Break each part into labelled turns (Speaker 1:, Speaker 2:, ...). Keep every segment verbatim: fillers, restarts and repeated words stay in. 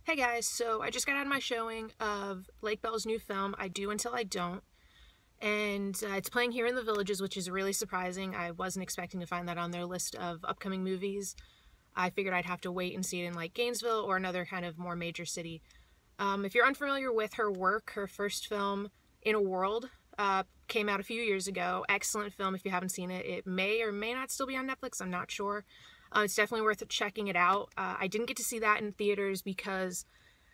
Speaker 1: Hey guys, so I just got out of my showing of Lake Bell's new film, I Do Until I Don't, and uh, it's playing here in the Villages, which is really surprising. I wasn't expecting to find that on their list of upcoming movies. I figured I'd have to wait and see it in like Gainesville or another kind of more major city. Um, if you're unfamiliar with her work, her first film, In a World, uh, came out a few years ago. Excellent film if you haven't seen it. It may or may not still be on Netflix, I'm not sure. Uh, it's definitely worth checking it out. Uh, I didn't get to see that in theaters because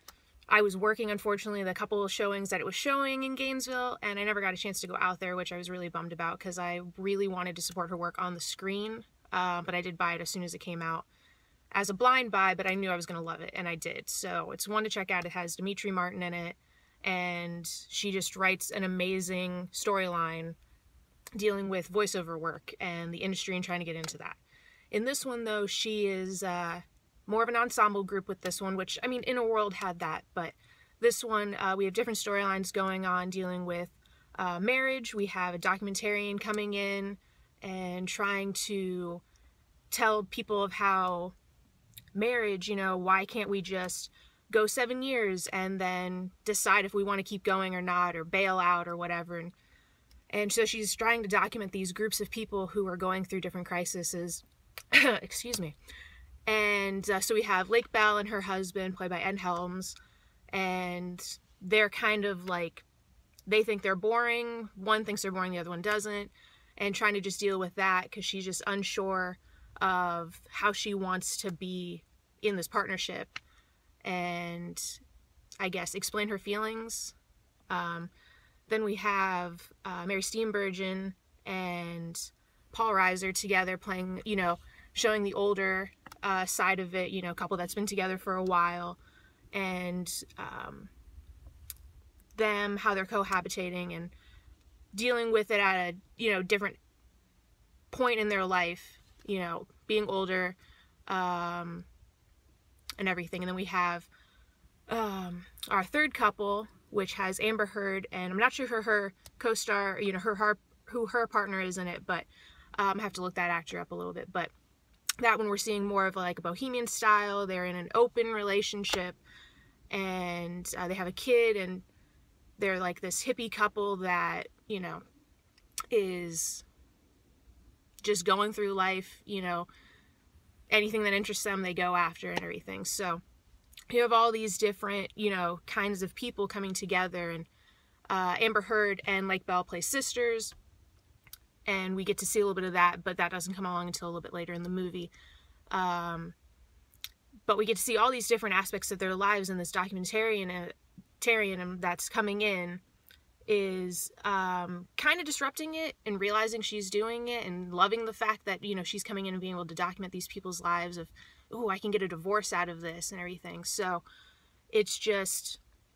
Speaker 1: I was working, unfortunately, the couple of showings that it was showing in Gainesville, and I never got a chance to go out there, which I was really bummed about because I really wanted to support her work on the screen, uh, but I did buy it as soon as it came out as a blind buy, but I knew I was going to love it, and I did. So it's one to check out. It has Demetri Martin in it, and she just writes an amazing storyline dealing with voiceover work and the industry and trying to get into that. In this one, though, she is uh, more of an ensemble group with this one, which, I mean, In a World had that, but this one, uh, we have different storylines going on dealing with uh, marriage. We have a documentarian coming in and trying to tell people of how marriage, you know, why can't we just go seven years and then decide if we want to keep going or not, or bail out or whatever. And, and so she's trying to document these groups of people who are going through different crises. Excuse me. And uh, so we have Lake Bell and her husband, played by Ed Helms, and they're kind of like, they think they're boring. One thinks they're boring, the other one doesn't, and trying to just deal with that because she's just unsure of how she wants to be in this partnership and, I guess, explain her feelings. Um, then we have uh, Mary Steenburgen and Paul Reiser together playing, you know, showing the older uh, side of it, you know, a couple that's been together for a while, and um, them, how they're cohabitating and dealing with it at a, you know, different point in their life, you know, being older um, and everything. And then we have um, our third couple, which has Amber Heard, and I'm not sure who her co-star, you know, her, her who her partner is in it, but um, I have to look that actor up a little bit. But that one we're seeing more of like a bohemian style. They're in an open relationship, and uh, they have a kid, and they're like this hippie couple that, you know, is just going through life, you know, anything that interests them they go after and everything. So you have all these different, you know, kinds of people coming together, and uh, Amber Heard and Lake Bell play sisters, and we get to see a little bit of that, but that doesn't come along until a little bit later in the movie. Um, but we get to see all these different aspects of their lives, and this documentarian uh, that's coming in is um, kind of disrupting it and realizing she's doing it and loving the fact that, you know, she's coming in and being able to document these people's lives of, oh, I can get a divorce out of this and everything. So it's just,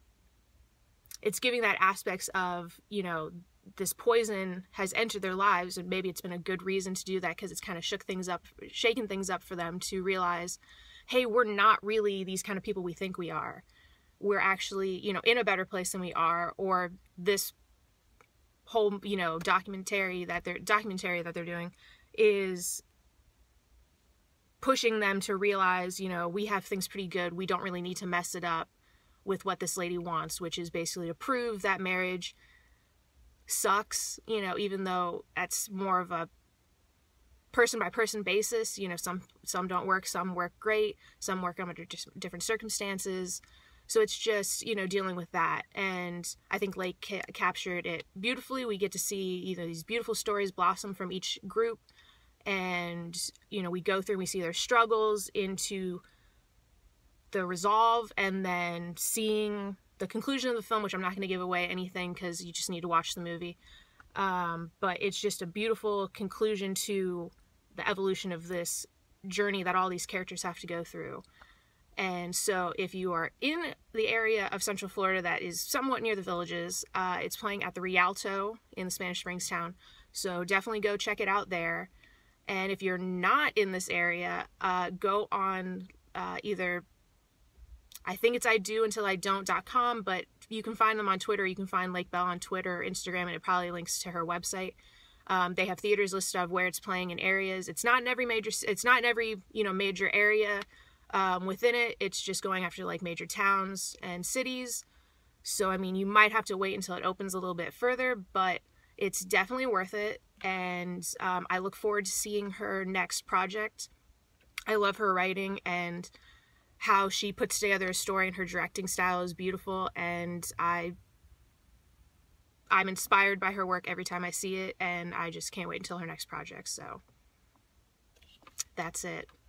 Speaker 1: it's giving that aspects of, you know, this poison has entered their lives, and maybe it's been a good reason to do that because it's kind of shook things up, shaken things up for them to realize, hey, we're not really these kind of people we think we are. We're actually, you know, in a better place than we are, or this whole, you know, documentary that they're documentary that they're doing is pushing them to realize, you know, we have things pretty good. We don't really need to mess it up with what this lady wants, which is basically to prove that marriage sucks, you know, even though that's more of a person by person basis. You know, some some don't work, some work great, some work under just different circumstances. So it's just, you know, dealing with that. And I think Lake ca captured it beautifully. We get to see, you know, these beautiful stories blossom from each group, and, you know, we go through and we see their struggles into the resolve, and then seeing the conclusion of the film, which I'm not going to give away anything because you just need to watch the movie. Um, but it's just a beautiful conclusion to the evolution of this journey that all these characters have to go through. And so if you are in the area of Central Florida that is somewhat near the Villages, uh, it's playing at the Rialto in the Spanish Springs town. So definitely go check it out there. And if you're not in this area, uh, go on uh, either, I think it's I do until I don't dot com, but you can find them on Twitter. You can find Lake Bell on Twitter or Instagram, and it probably links to her website. Um, they have theaters listed of where it's playing in areas. It's not in every major, it's not in every, you know, major area. Um, within it, it's just going after like major towns and cities. So, I mean, you might have to wait until it opens a little bit further, but it's definitely worth it. And um, I look forward to seeing her next project. I love her writing, and how she puts together a story, and her directing style is beautiful. And I, I'm inspired by her work every time I see it, and I just can't wait until her next project. So that's it.